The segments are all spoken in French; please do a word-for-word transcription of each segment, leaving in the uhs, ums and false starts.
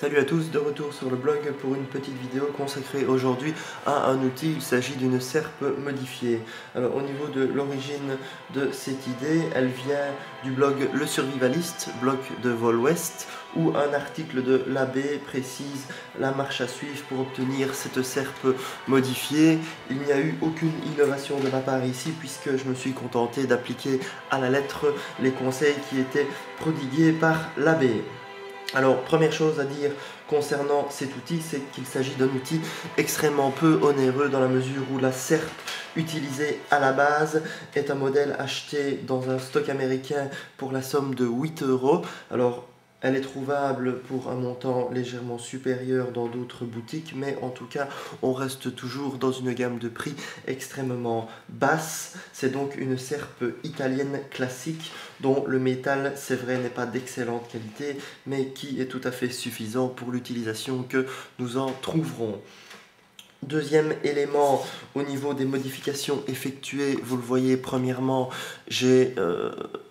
Salut à tous, de retour sur le blog pour une petite vidéo consacrée aujourd'hui à un outil. Il s'agit d'une serpe modifiée. Alors au niveau de l'origine de cette idée, elle vient du blog Le Survivaliste, blog de Vol Ouest, où un article de l'abbé précise la marche à suivre pour obtenir cette serpe modifiée. Il n'y a eu aucune innovation de ma part ici puisque je me suis contenté d'appliquer à la lettre les conseils qui étaient prodigués par l'abbé. Alors, première chose à dire concernant cet outil, c'est qu'il s'agit d'un outil extrêmement peu onéreux dans la mesure où la serpe utilisée à la base est un modèle acheté dans un stock américain pour la somme de huit euros. Alors, elle est trouvable pour un montant légèrement supérieur dans d'autres boutiques, mais en tout cas, on reste toujours dans une gamme de prix extrêmement basse. C'est donc une serpe italienne classique dont le métal, c'est vrai, n'est pas d'excellente qualité, mais qui est tout à fait suffisant pour l'utilisation que nous en trouverons. Deuxième élément, au niveau des modifications effectuées, vous le voyez, premièrement, j'ai euh,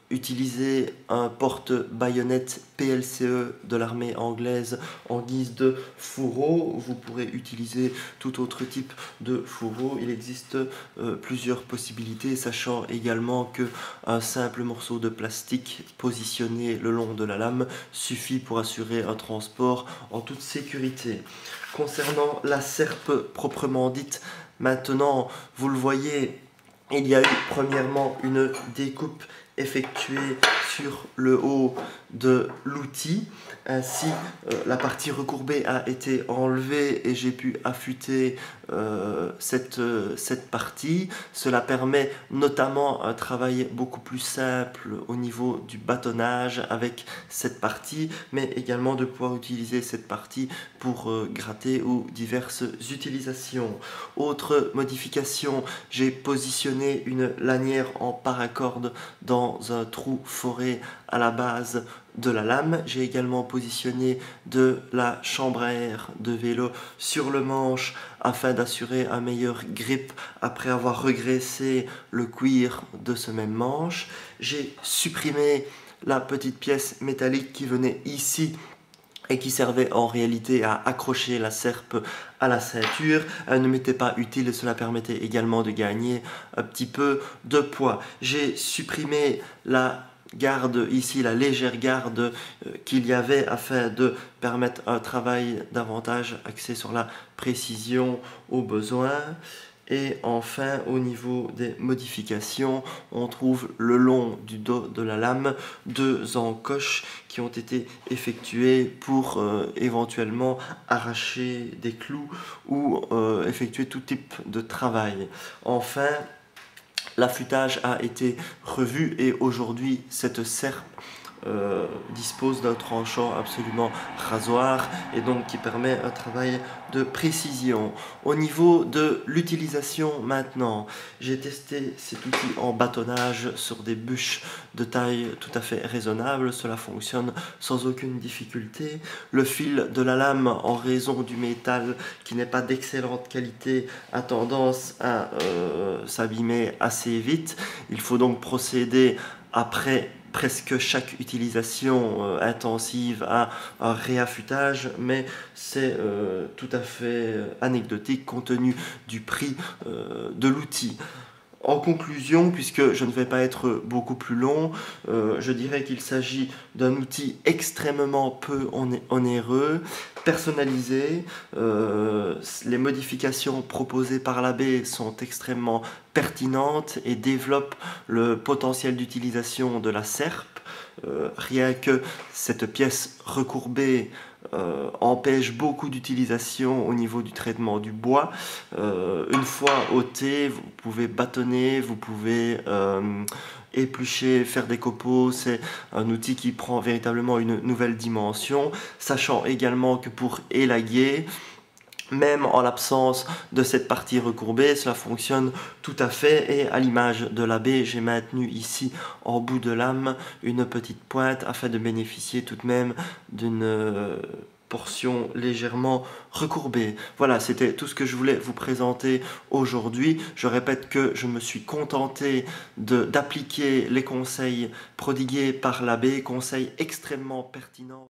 utilisé un porte-baïonnette P L C E de l'armée anglaise en guise de fourreau. Vous pourrez utiliser tout autre type de fourreau. Il existe euh, plusieurs possibilités, sachant également qu'un simple morceau de plastique positionné le long de la lame suffit pour assurer un transport en toute sécurité. Concernant la serpe proprement dite, maintenant, vous le voyez, il y a eu premièrement une découpe effectuée sur le haut de l'outil. Ainsi, euh, la partie recourbée a été enlevée et j'ai pu affûter euh, cette, euh, cette partie. Cela permet notamment un travail beaucoup plus simple au niveau du bâtonnage avec cette partie, mais également de pouvoir utiliser cette partie pour euh, gratter ou diverses utilisations. Autre modification, j'ai positionné une lanière en paracorde dans un trou foré à la base de la lame. J'ai également positionné de la chambre à air de vélo sur le manche afin d'assurer un meilleur grip après avoir regraissé le cuir de ce même manche. J'ai supprimé la petite pièce métallique qui venait ici et qui servait en réalité à accrocher la serpe à la ceinture. Elle ne m'était pas utile et cela permettait également de gagner un petit peu de poids. J'ai supprimé la garde ici, la légère garde euh, qu'il y avait afin de permettre un travail davantage axé sur la précision au besoin. Et enfin, au niveau des modifications, on trouve le long du dos de la lame deux encoches qui ont été effectuées pour euh, éventuellement arracher des clous ou euh, effectuer tout type de travail. Enfin, l'affûtage a été revu et aujourd'hui cette serpe euh, dispose d'un tranchant absolument rasoir et donc qui permet un travail de précision. Au niveau de l'utilisation maintenant, j'ai testé cet outil en bâtonnage sur des bûches de taille tout à fait raisonnable. Cela fonctionne sans aucune difficulté. Le fil de la lame, en raison du métal qui n'est pas d'excellente qualité, a tendance à euh, s'abîmer assez vite. Il faut donc procéder après presque chaque utilisation euh, intensive à un réaffûtage, mais c'est euh, tout à fait anecdotique compte tenu du prix euh, de l'outil. En conclusion, puisque je ne vais pas être beaucoup plus long, euh, je dirais qu'il s'agit d'un outil extrêmement peu onéreux, personnalisé. Euh, les modifications proposées par l'abbé sont extrêmement pertinentes et développent le potentiel d'utilisation de la serpe. Euh, rien que cette pièce recourbée euh, empêche beaucoup d'utilisation au niveau du traitement du bois. Euh, une fois ôté, vous pouvez bâtonner, vous pouvez euh, éplucher, faire des copeaux. C'est un outil qui prend véritablement une nouvelle dimension, sachant également que pour élaguer, même en l'absence de cette partie recourbée, cela fonctionne tout à fait. Et à l'image de l'abbé, j'ai maintenu ici en bout de lame une petite pointe afin de bénéficier tout de même d'une euh, portion légèrement recourbée. Voilà, c'était tout ce que je voulais vous présenter aujourd'hui. Je répète que je me suis contenté de, d'appliquer les conseils prodigués par l'abbé, conseils extrêmement pertinents.